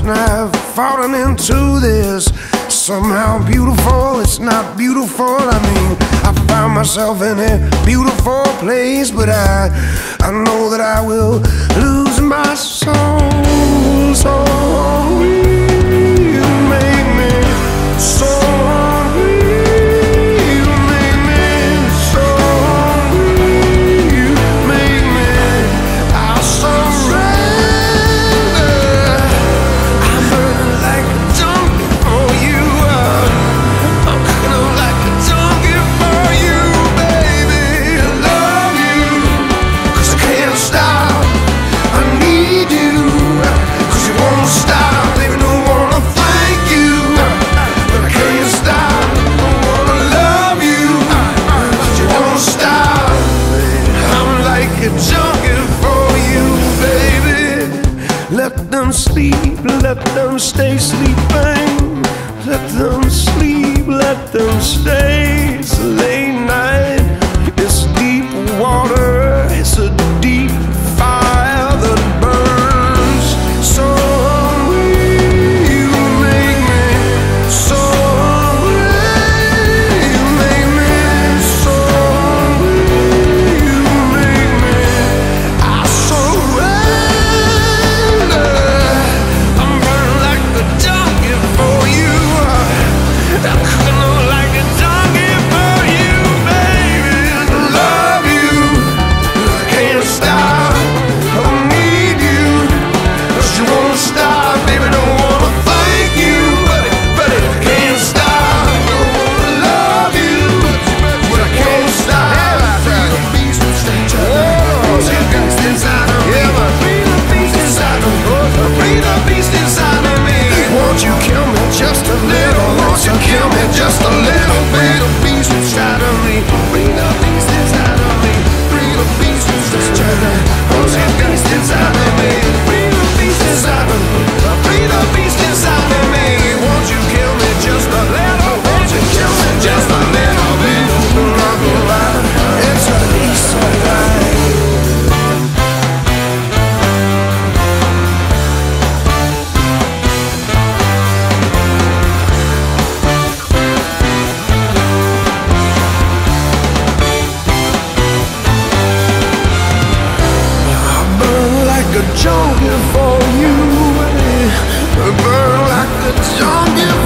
and I've fallen into this. Somehow beautiful, it's not beautiful. I mean, I found myself in a beautiful place, but I know that I will lose my soul. So you make me so hungry. You make me so hungry. You make me, I'll surrender. I'm burning like a junkie for you. I'm cooking like a junkie for you, baby. I love you, 'cause I can't stop. I need you, 'cause you won't stop. Baby, don't wanna thank you, but I can't stop. Don't wanna love you, 'cause you won't stop. I'm like a junkie for you, baby. Let them sleep, let them stay sleeping. Let them sleep, let them stay. It's a late night, it's deep water, it's a deep fire that burns so hungry. You make me so hungry. You make me so hungry. You make me, I surrender. I'm burning like a junkie for you. I'm cooking on like a junkie for you, baby. I love you, I can't stop. I need you, 'cause you won't stop. Baby, don't wanna thank you, but I can't stop. Don't wanna love you, but I can't stop. Free the beast inside of me. Free the beast inside of me. Free the beast inside of me. Won't you kill me just a little? Won't you kill me just a little? Free the beast inside of me. Free the beast inside of me. Free the beast inside of me. Won't you beast inside of me? Free the beast inside of me. Free the beast inside of me. Won't you kill me just a little? Won't you kill me just a little bit? Not gonna lie, it's a beast alright. Like a junkie for you, burn like a junkie